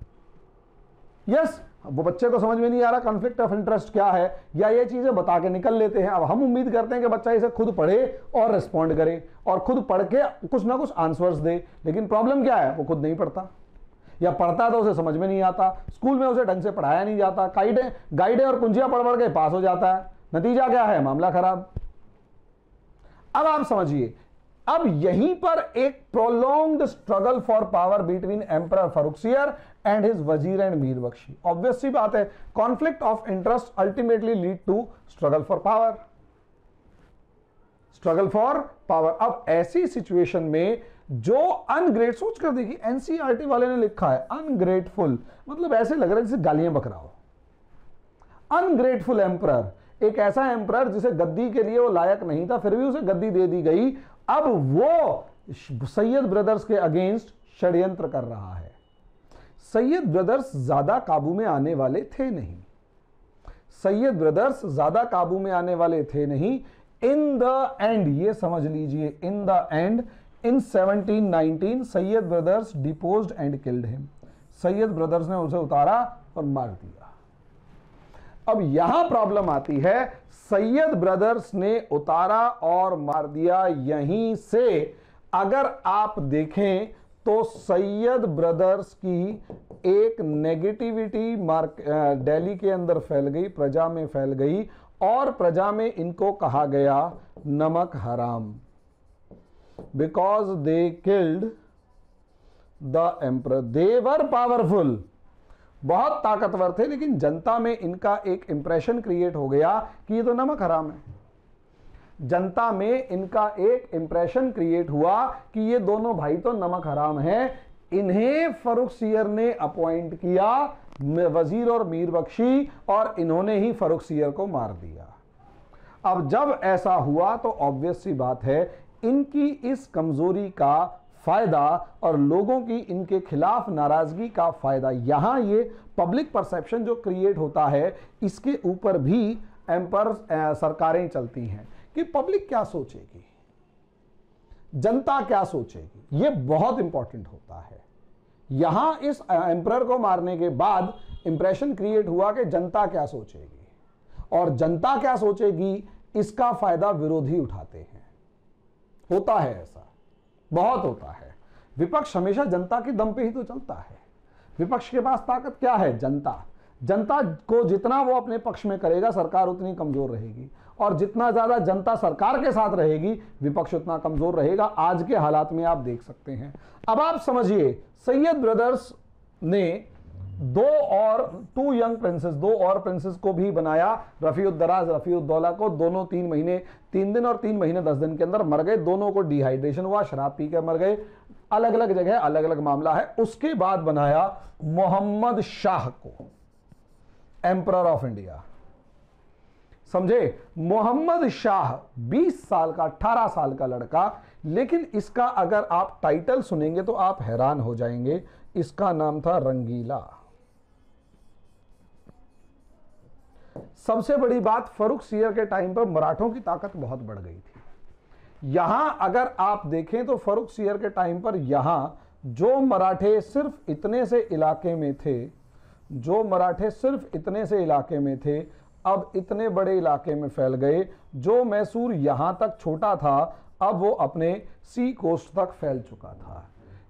Speaker 2: यस, वो बच्चे को समझ में नहीं आ रहा कॉन्फ्लिक्ट ऑफ इंटरेस्ट क्या है, या ये चीजें बता के निकल लेते हैं। अब हम उम्मीद करते हैं कि बच्चा इसे खुद पढ़े और रिस्पॉन्ड करे और खुद पढ़ के कुछ ना कुछ आंसर्स दे, लेकिन प्रॉब्लम क्या है, वो खुद नहीं पढ़ता, या पढ़ता तो उसे समझ में नहीं आता, स्कूल में उसे ढंग से पढ़ाया नहीं जाता, गाइडें और कुंजियां पढ़ पढ़ के पास हो जाता है। नतीजा क्या है, मामला खराब। अब आप समझिए, अब यहीं पर एक prolonged struggle for power between emperor Farrukhsiyar and his wazir and Mir Bakhshi. Obvious सी बात है, conflict of interest ultimately lead to struggle for power, struggle for power. अब ऐसी सिचुएशन में जो अनग्रेट, सोच कर देखिए एनसीईआरटी वाले ने लिखा है अनग्रेटफुल, मतलब ऐसे लग रहा है जैसे गालियां बक रहा हो। अनग्रेटफुल एम्परर, एक ऐसा एम्परर जिसे गद्दी के लिए वो लायक नहीं था, फिर भी उसे गद्दी दे दी गई। अब वो सैयद ब्रदर्स के अगेंस्ट षड्यंत्र कर रहा है। सैयद ब्रदर्स ज्यादा काबू में आने वाले थे नहीं, सैयद ब्रदर्स ज्यादा काबू में आने वाले थे नहीं। इन द एंड, ये समझ लीजिए, in the end in 1719 Sayyid brothers deposed and killed him. Sayyid brothers ने उसे उतारा और मार दिया। अब यहां प्रॉब्लम आती है, सैयद ब्रदर्स ने उतारा और मार दिया। यहीं से अगर आप देखें तो सैयद ब्रदर्स की एक नेगेटिविटी दिल्ली के अंदर फैल गई, प्रजा में फैल गई, और प्रजा में इनको कहा गया नमक हराम, because they killed the emperor. They were powerful, बहुत ताकतवर थे, लेकिन जनता में इनका एक इंप्रेशन क्रिएट हो गया कि ये तो नमक हराम है। जनता में इनका एक इंप्रेशन क्रिएट हुआ कि ये दोनों भाई तो नमक हराम हैं। इन्हें फर्रुखसियर ने अपॉइंट किया वजीर और मीर बख्शी, और इन्होंने ही फर्रुखसियर को मार दिया। अब जब ऐसा हुआ तो ऑब्वियस सी बात है, इनकी इस कमजोरी का फायदा और लोगों की इनके खिलाफ नाराजगी का फायदा, यहां ये पब्लिक परसेप्शन जो क्रिएट होता है, इसके ऊपर भी एम्पर सरकारें चलती हैं कि पब्लिक क्या सोचेगी, जनता क्या सोचेगी। ये बहुत इंपॉर्टेंट होता है। यहां इस एम्परर को मारने के बाद इंप्रेशन क्रिएट हुआ कि जनता क्या सोचेगी, और जनता क्या सोचेगी इसका फायदा विरोधी उठाते हैं। होता है ऐसा, बहुत होता है। विपक्ष हमेशा जनता के दम पे ही तो चलता है। विपक्ष के पास ताकत क्या है, जनता। जनता को जितना वो अपने पक्ष में करेगा, सरकार उतनी कमजोर रहेगी, और जितना ज्यादा जनता सरकार के साथ रहेगी, विपक्ष उतना कमजोर रहेगा। आज के हालात में आप देख सकते हैं। अब आप समझिए, सैयद ब्रदर्स ने दो और प्रिंसेस को भी बनाया, रफीउद्दराज, रफीउद्दौला को। दोनों 3 दिन और 3 महीने 10 दिन के अंदर मर गए। दोनों को डिहाइड्रेशन हुआ, शराब पी के मर गए। अलग अलग जगह अलग अलग मामला है। उसके बाद बनाया मोहम्मद शाह को एम्परर ऑफ इंडिया। समझे, मोहम्मद शाह 20 साल का, 18 साल का लड़का, लेकिन इसका अगर आप टाइटल सुनेंगे तो आप हैरान हो जाएंगे। इसका नाम था रंगीला। सबसे बड़ी बात, फर्रुखसियर के टाइम पर मराठों की ताकत बहुत बढ़ गई थी। यहां अगर आप देखें तो फर्रुखसियर के टाइम पर यहां जो मराठे सिर्फ इतने से इलाके में थे, अब इतने बड़े इलाके में फैल गए। जो मैसूर यहां तक छोटा था, अब वो अपने सी कोस्ट तक फैल चुका था।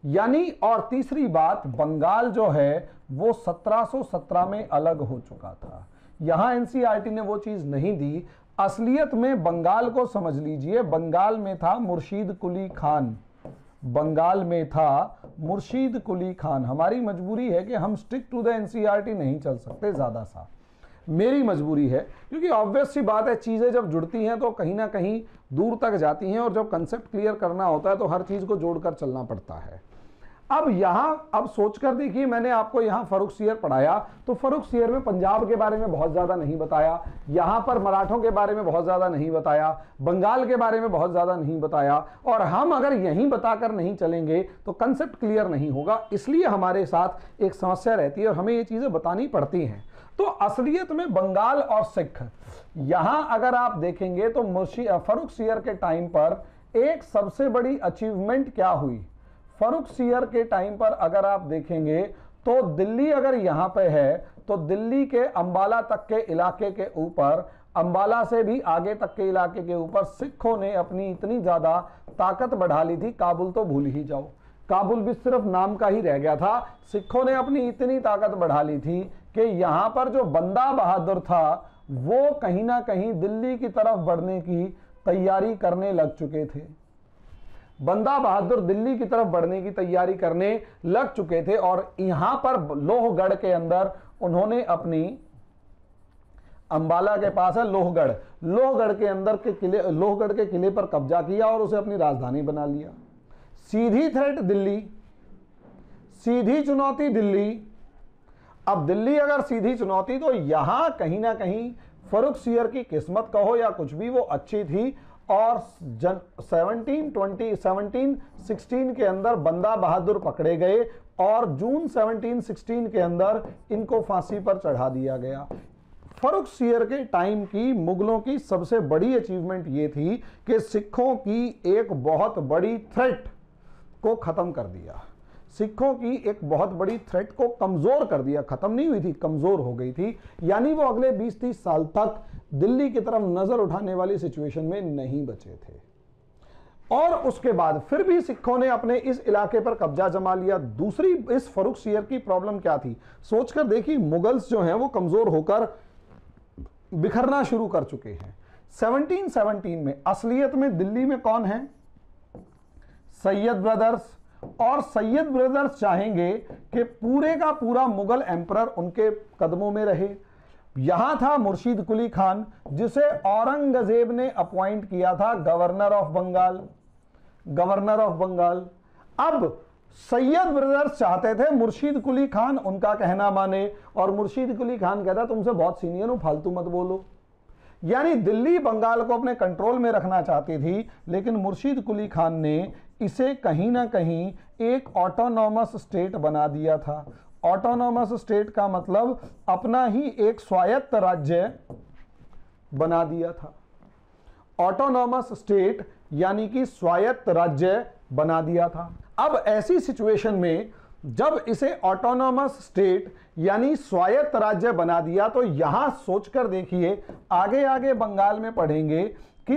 Speaker 2: यानी, और तीसरी बात, बंगाल जो है वो 1717 में अलग हो चुका था। यहां एनसीईआरटी ने वो चीज नहीं दी। असलियत में बंगाल को समझ लीजिए, बंगाल में था मुर्शीद कुली खान, बंगाल में था मुर्शीद कुली खान। हमारी मजबूरी है कि हम स्टिक टू द एनसीईआरटी नहीं चल सकते, ज्यादा सा मेरी मजबूरी है, क्योंकि ऑब्वियस सी बात है, चीजें जब जुड़ती हैं तो कहीं ना कहीं दूर तक जाती हैं, और जब कंसेप्ट क्लियर करना होता है तो हर चीज को जोड़कर चलना पड़ता है। अब सोचकर देखिए, मैंने आपको यहां फर्रुखसियर पढ़ाया, तो फर्रुखसियर में पंजाब के बारे में बहुत ज्यादा नहीं बताया, यहां पर मराठों के बारे में बहुत ज्यादा नहीं बताया, बंगाल के बारे में बहुत ज्यादा नहीं बताया, और हम अगर यहीं बताकर नहीं चलेंगे तो कंसेप्ट क्लियर नहीं होगा। इसलिए हमारे साथ एक समस्या रहती है और हमें ये चीजें बतानी पड़ती हैं। तो असलियत में बंगाल और सिख, यहां अगर आप देखेंगे तो फर्रुखसियर के टाइम पर एक सबसे बड़ी अचीवमेंट क्या हुई, फर्रुखसियर के टाइम पर अगर आप देखेंगे तो दिल्ली अगर यहां पे है तो दिल्ली के अंबाला तक के इलाके के ऊपर, अंबाला से भी आगे तक के इलाके के ऊपर सिखों ने अपनी इतनी ज्यादा ताकत बढ़ा ली थी, काबुल तो भूल ही जाओ, काबुल भी सिर्फ नाम का ही रह गया था। सिखों ने अपनी इतनी ताकत बढ़ा ली थी कि यहां पर जो बंदा बहादुर था वो कहीं ना कहीं दिल्ली की तरफ बढ़ने की तैयारी करने लग चुके थे। बंदा बहादुर दिल्ली की तरफ बढ़ने की तैयारी करने लग चुके थे, और यहां पर लोहगढ़ के अंदर उन्होंने अपनी, अंबाला के पास है लोहगढ़, लोहगढ़ के अंदर के किले, लोहगढ़ के किले पर कब्जा किया और उसे अपनी राजधानी बना लिया। सीधी थ्रेट दिल्ली, सीधी चुनौती दिल्ली। अब दिल्ली अगर सीधी चुनौती, तो यहां कहीं ना कहीं फर्रुखसियर की किस्मत कहो या कुछ भी, वो अच्छी थी, और 1716 के अंदर बंदा बहादुर पकड़े गए और जून 1716 के अंदर इनको फांसी पर चढ़ा दिया गया। फर्रुखसियर के टाइम की मुगलों की सबसे बड़ी अचीवमेंट ये थी कि सिखों की एक बहुत बड़ी थ्रेट को खत्म कर दिया, सिखों की एक बहुत बड़ी थ्रेट को कमजोर कर दिया, खत्म नहीं हुई थी, कमजोर हो गई थी। यानी वो अगले 20-30 साल तक दिल्ली की तरफ नजर उठाने वाली सिचुएशन में नहीं बचे थे। और उसके बाद फिर भी सिखों ने अपने इस इलाके पर कब्जा जमा लिया। दूसरी इस फर्रुखसियर की प्रॉब्लम क्या थी, सोचकर देखिए, मुगल्स जो हैं वो कमजोर होकर बिखरना शुरू कर चुके हैं। 1717 में असलियत में दिल्ली में कौन है, सैयद ब्रदर्स, और सैयद ब्रदर्स चाहेंगे कि पूरे का पूरा मुगल एम्परर उनके कदमों में रहे। यहां था मुर्शीद कुली खान, जिसे औरंगजेब ने अपॉइंट किया था governor of Bengal, governor of Bengal. अब सैयद ब्रदर्स चाहते थे मुर्शीद कुली खान उनका कहना माने, और मुर्शीद कुली खान कहता तुमसे बहुत सीनियर हूं, फालतू मत बोलो। यानी दिल्ली बंगाल को अपने कंट्रोल में रखना चाहती थी, लेकिन मुर्शीद कुली खान ने इसे कहीं ना कहीं एक ऑटोनॉमस स्टेट बना दिया था। ऑटोनॉमस स्टेट का मतलब अपना ही एक स्वायत्त राज्य बना दिया था। ऑटोनॉमस स्टेट यानी कि स्वायत्त राज्य बना दिया था। अब ऐसी सिचुएशन में जब इसे ऑटोनॉमस स्टेट यानी स्वायत्त राज्य बना दिया, तो यहां सोचकर देखिए, आगे आगे बंगाल में पढ़ेंगे कि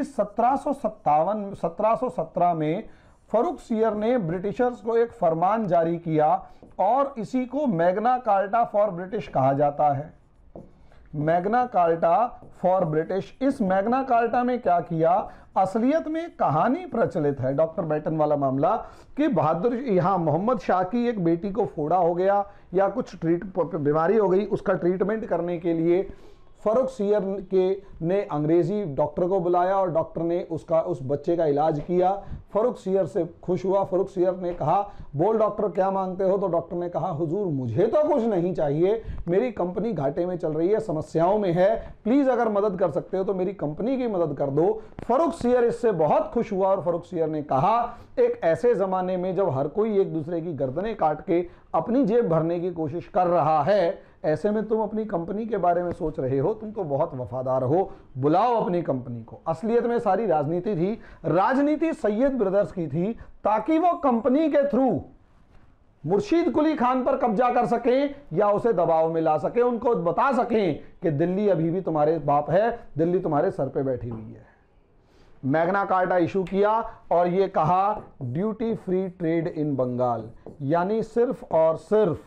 Speaker 2: 1717 में फर्रुखसियर ने ब्रिटिशर्स को एक फरमान जारी किया, और इसी को मैग्ना कार्टा फॉर ब्रिटिश कहा जाता है। Magna Carta for British. इस मैग्ना कार्टा में क्या किया, असलियत में कहानी प्रचलित है, डॉक्टर बैटन वाला मामला, कि बहादुर यहां मोहम्मद शाह की एक बेटी को फोड़ा हो गया या कुछ बीमारी हो गई, उसका ट्रीटमेंट करने के लिए फर्रुखसियर ने अंग्रेजी डॉक्टर को बुलाया और डॉक्टर ने उस बच्चे का इलाज किया। फर्रुखसियर से खुश हुआ। फर्रुखसियर ने कहा, बोल डॉक्टर क्या मांगते हो? तो डॉक्टर ने कहा, हुजूर मुझे तो कुछ नहीं चाहिए, मेरी कंपनी घाटे में चल रही है, समस्याओं में है, प्लीज अगर मदद कर सकते हो तो मेरी कंपनी की मदद कर दो। फर्रुखसियर इससे बहुत खुश हुआ और फर्रुखसियर ने कहा, एक ऐसे जमाने में जब हर कोई एक दूसरे की गर्दनें काट के अपनी जेब भरने की कोशिश कर रहा है, ऐसे में तुम अपनी कंपनी के बारे में सोच रहे हो, तुम तो बहुत वफादार हो, बुलाओ अपनी कंपनी को। असलियत में सारी राजनीति थी, राजनीति सैयद ब्रदर्स की थी, ताकि वो कंपनी के थ्रू मुर्शीद कुली खान पर कब्जा कर सकें या उसे दबाव में ला सकें, उनको बता सकें कि दिल्ली अभी भी तुम्हारे बाप है, दिल्ली तुम्हारे सर पे बैठी हुई है। मैग्ना कार्टा इशू किया और ये कहा duty free trade in Bengal, यानी सिर्फ और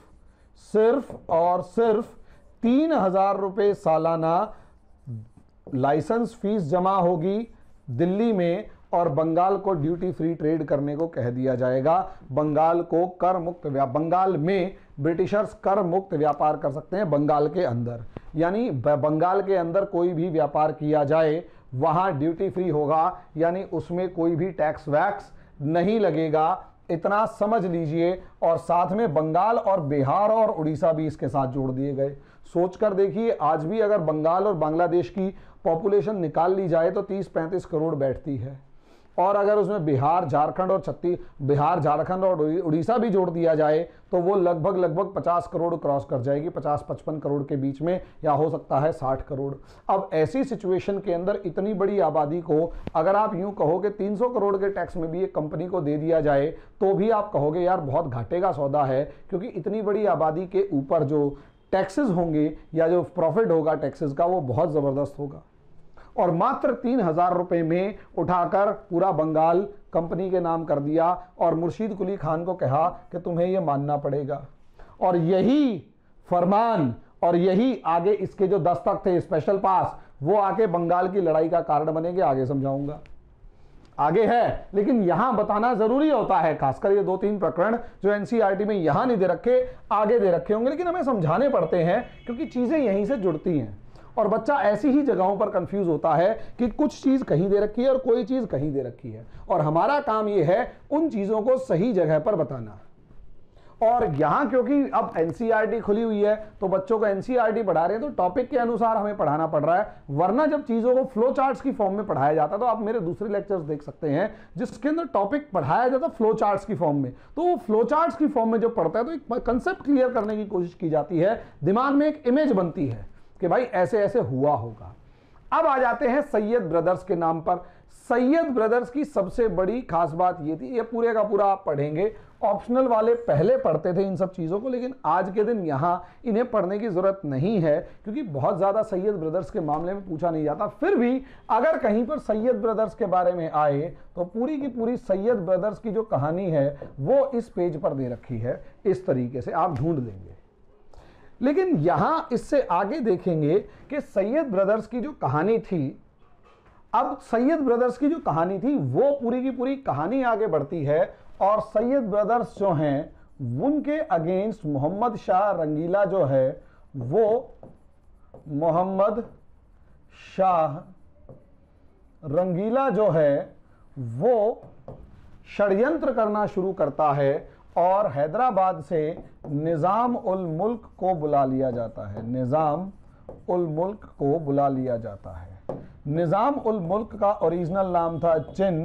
Speaker 2: सिर्फ 3,000 रुपये सालाना लाइसेंस फीस जमा होगी दिल्ली में और बंगाल को ड्यूटी फ्री ट्रेड करने को कह दिया जाएगा। बंगाल को कर मुक्त, बंगाल में ब्रिटिशर्स कर मुक्त व्यापार कर सकते हैं बंगाल के अंदर, यानी बंगाल के अंदर कोई भी व्यापार किया जाए वहां ड्यूटी फ्री होगा, यानी उसमें कोई भी टैक्स वैक्स नहीं लगेगा, इतना समझ लीजिए। और साथ में बंगाल और बिहार और उड़ीसा भी इसके साथ जोड़ दिए गए। सोचकर देखिए, आज भी अगर बंगाल और बांग्लादेश की पॉपुलेशन निकाल ली जाए तो 30-35 करोड़ बैठती है, और अगर उसमें बिहार झारखंड और उड़ीसा भी जोड़ दिया जाए तो वो लगभग 50 करोड़ क्रॉस कर जाएगी, 50-55 करोड़ के बीच में, या हो सकता है 60 करोड़। अब ऐसी सिचुएशन के अंदर इतनी बड़ी आबादी को अगर आप यूं कहो कि 300 करोड़ के टैक्स में भी एक कंपनी को दे दिया जाए तो भी आप कहोगे यार बहुत घाटे का सौदा है, क्योंकि इतनी बड़ी आबादी के ऊपर जो टैक्सेस होंगे या जो प्रॉफिट होगा टैक्सेस का वो बहुत ज़बरदस्त होगा। और मात्र 3,000 रुपये में उठाकर पूरा बंगाल कंपनी के नाम कर दिया और मुर्शीद कुली खान को कहा कि तुम्हें यह मानना पड़ेगा। और यही फरमान और यही आगे इसके जो दस्तक थे स्पेशल पास, वो आके बंगाल की लड़ाई का कारण बनेंगे। आगे समझाऊंगा, आगे है, लेकिन यहां बताना जरूरी होता है, खासकर ये 2-3 प्रकरण जो एनसीईआरटी में यहां नहीं दे रखे, आगे दे रखे होंगे, लेकिन हमें समझाने पड़ते हैं क्योंकि चीजें यहीं से जुड़ती हैं। और बच्चा ऐसी ही जगहों पर कंफ्यूज होता है कि कुछ चीज कहीं दे रखी है और कोई चीज कहीं दे रखी है, और हमारा काम यह है उन चीजों को सही जगह पर बताना। और यहां क्योंकि अब एनसीईआरटी खुली हुई है तो बच्चों को एनसीईआरटी पढ़ा रहे हैं तो टॉपिक के अनुसार हमें पढ़ाना पड़ रहा है, वरना जब चीजों को फ्लो चार्ट्स की फॉर्म में पढ़ाया जाता तो आप मेरे दूसरे लेक्चर्स देख सकते हैं जिसके अंदर टॉपिक पढ़ाया जाता फ्लो चार्ट्स की फॉर्म में। तो वो फ्लो चार्ट्स की फॉर्म में जो पढ़ता है तो एक कंसेप्ट क्लियर करने की कोशिश की जाती है, दिमाग में एक इमेज बनती है कि भाई ऐसे ऐसे हुआ होगा। अब आ जाते हैं सैयद ब्रदर्स के नाम पर। सैयद ब्रदर्स की सबसे बड़ी खास बात ये थी, ये पूरे का पूरा आप पढ़ेंगे, ऑप्शनल वाले पहले पढ़ते थे इन सब चीज़ों को, लेकिन आज के दिन यहाँ इन्हें पढ़ने की ज़रूरत नहीं है क्योंकि बहुत ज़्यादा सैयद ब्रदर्स के मामले में पूछा नहीं जाता। फिर भी अगर कहीं पर सैयद ब्रदर्स के बारे में आए तो पूरी की पूरी सैयद ब्रदर्स की जो कहानी है वो इस पेज पर दे रखी है, इस तरीके से आप ढूंढ लेंगे। लेकिन यहां इससे आगे देखेंगे कि सैयद ब्रदर्स की जो कहानी थी, अब सैयद ब्रदर्स की जो कहानी थी वो पूरी की पूरी कहानी आगे बढ़ती है और सैयद ब्रदर्स जो हैं उनके अगेंस्ट मोहम्मद शाह रंगीला जो है वो मोहम्मद शाह रंगीला जो है वो षड्यंत्र करना शुरू करता है और हैदराबाद से निज़ाम उल मुल्क को बुला लिया जाता है। निज़ाम उल मुल्क को बुला लिया जाता है। निज़ाम उल मुल्क का ओरिजिनल नाम था चिन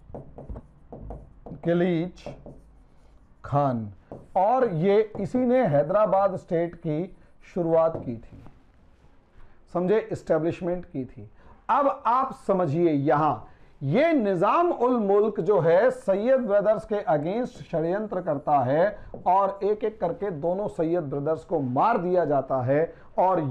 Speaker 2: किलीच खान और ये इसी ने हैदराबाद स्टेट की शुरुआत की थी, समझे, इस्टेब्लिशमेंट की थी। अब आप समझिए यहां ये निज़ाम उल मुल्क जो है सैयद ब्रदर्स के अगेंस्ट षड्यंत्र करता है और एक एक करके दोनों सैयद ब्रदर्स को मार दिया जाता है और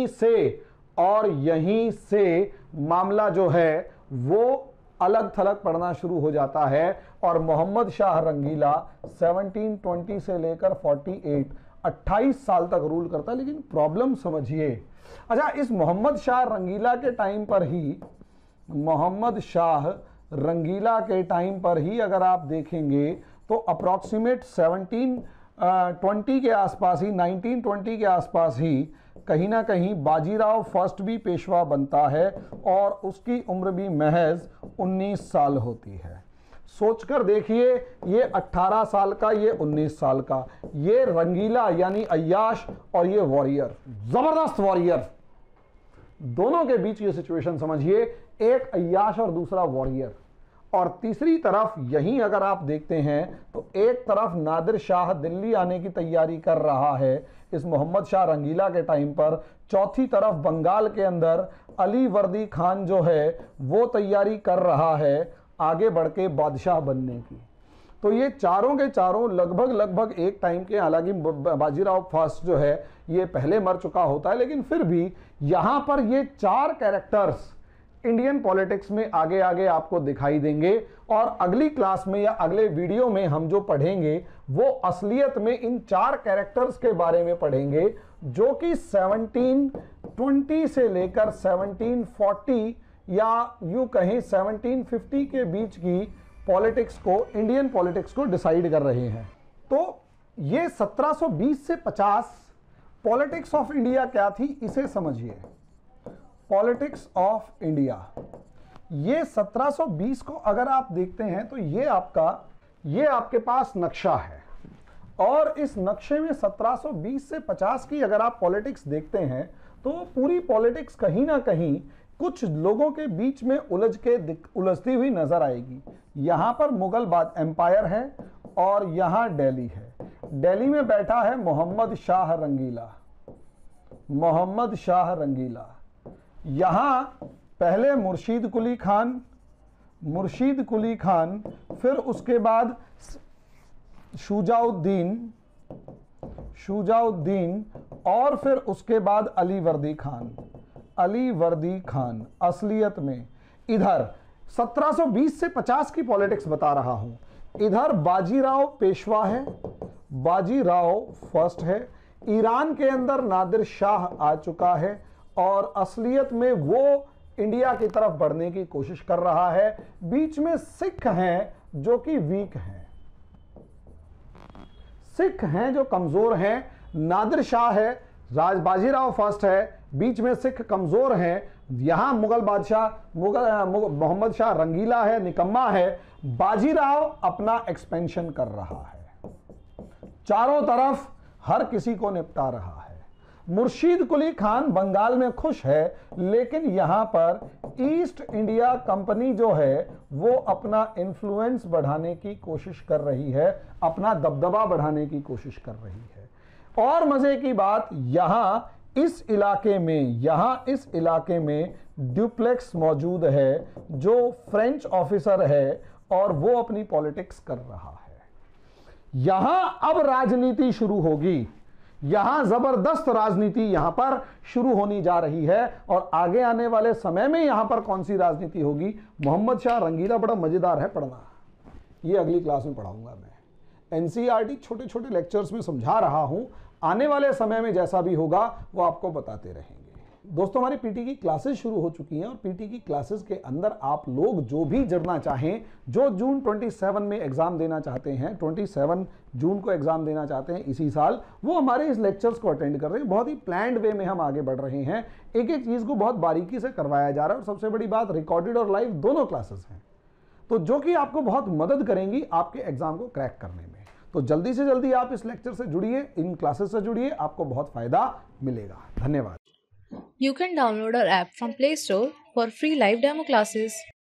Speaker 2: यहीं से मामला जो है वो अलग थलग पड़ना शुरू हो जाता है और मोहम्मद शाह रंगीला 1720 से लेकर 28 साल तक रूल करता है। लेकिन प्रॉब्लम समझिए, अच्छा, इस मोहम्मद शाह रंगीला के टाइम पर ही, मोहम्मद शाह रंगीला के टाइम पर ही अगर आप देखेंगे तो अप्रॉक्सीमेट 1720 के आसपास ही, 1920 के आसपास ही कहीं ना कहीं बाजीराव फर्स्ट भी पेशवा बनता है और उसकी उम्र भी महज 19 साल होती है। सोचकर देखिए, ये 18 साल का, ये 19 साल का, ये रंगीला यानी अय्याश और ये वॉरियर, जबरदस्त वॉरियर, दोनों के बीच ये सिचुएशन समझिए, एक अय्याश और दूसरा वॉरियर। और तीसरी तरफ यहीं अगर आप देखते हैं तो एक तरफ नादिर शाह दिल्ली आने की तैयारी कर रहा है इस मोहम्मद शाह रंगीला के टाइम पर, चौथी तरफ बंगाल के अंदर अली वर्दी खान जो है वो तैयारी कर रहा है आगे बढ़ के बादशाह बनने की। तो ये चारों के चारों लगभग एक टाइम के, हालांकि बाजीराव फर्स्ट जो है ये पहले मर चुका होता है, लेकिन फिर भी यहां पर ये चार कैरेक्टर्स इंडियन पॉलिटिक्स में आगे आगे आपको दिखाई देंगे। और अगली क्लास में या अगले वीडियो में हम जो पढ़ेंगे वो असलियत में इन 4 कैरेक्टर्स के बारे में पढ़ेंगे जो कि 1720 से लेकर 1740 या यूं कहें 1750 के बीच की पॉलिटिक्स को, इंडियन पॉलिटिक्स को डिसाइड कर रहे हैं। तो ये 1720 से 50 पॉलिटिक्स ऑफ इंडिया क्या थी, इसे समझिए। पॉलिटिक्स ऑफ इंडिया, ये 1720 को अगर आप देखते हैं तो ये आपके पास नक्शा है, और इस नक्शे में 1720 से 50 की अगर आप पॉलिटिक्स देखते हैं तो पूरी पॉलिटिक्स कहीं ना कहीं कुछ लोगों के बीच में उलझती हुई नजर आएगी। यहां पर मुगल एम्पायर है और यहां दिल्ली है। दिल्ली में बैठा है मोहम्मद शाह रंगीला। यहां पहले मुर्शीद कुली खान, फिर उसके बाद शुजाउद्दीन और फिर उसके बाद अली वर्दी खान। असलियत में इधर 1720 से 50 की पॉलिटिक्स बता रहा हूं। इधर बाजीराव पेशवा है, बाजीराव फर्स्ट है। ईरान के अंदर नादिर शाह आ चुका है और असलियत में वो इंडिया की तरफ बढ़ने की कोशिश कर रहा है। बीच में सिख हैं जो कि वीक हैं, सिख हैं जो कमजोर हैं। नादिर शाह है, बाजीराव फर्स्ट है, बीच में सिख कमजोर हैं। यहां मुगल मोहम्मद शाह रंगीला है, निकम्मा है। बाजीराव अपना एक्सपेंशन कर रहा है, चारों तरफ हर किसी को निपटा रहा है। मुर्शीद कुली खान बंगाल में खुश है, लेकिन यहां पर ईस्ट इंडिया कंपनी जो है वो अपना इन्फ्लुएंस बढ़ाने की कोशिश कर रही है, अपना दबदबा बढ़ाने की कोशिश कर रही है। और मजे की बात, यहां इस इलाके में ड्यूप्लेक्स मौजूद है जो फ्रेंच ऑफिसर है और वो अपनी पॉलिटिक्स कर रहा है। यहां अब राजनीति शुरू होगी, यहां जबरदस्त राजनीति यहां पर शुरू होनी जा रही है। और आगे आने वाले समय में यहां पर कौन सी राजनीति होगी, मोहम्मद शाह रंगीला बड़ा मजेदार है पढ़ना, ये अगली क्लास में पढ़ाऊंगा मैं। एनसीईआरटी छोटे छोटे लेक्चर्स में समझा रहा हूं, आने वाले समय में जैसा भी होगा वो आपको बताते रहेंगे। दोस्तों, हमारी पीटी की क्लासेस शुरू हो चुकी हैं और पीटी की क्लासेस के अंदर आप लोग जो भी जुड़ना चाहें, जो जून 27 में एग्जाम देना चाहते हैं, 27 जून को एग्जाम देना चाहते हैं इसी साल, वो हमारे इस लेक्चर्स को अटेंड कर रहे हैं। बहुत ही प्लान्ड वे में हम आगे बढ़ रहे हैं, एक एक चीज को बहुत बारीकी से करवाया जा रहा है। और सबसे बड़ी बात, रिकॉर्डेड और लाइव दोनों क्लासेस हैं, तो जो कि आपको बहुत मदद करेंगी आपके एग्जाम को क्रैक करने में। तो जल्दी से जल्दी आप इस लेक्चर से जुड़िए, इन क्लासेस से जुड़िए, आपको बहुत फायदा मिलेगा। धन्यवाद।
Speaker 3: You can download our app from Play Store for free live demo classes.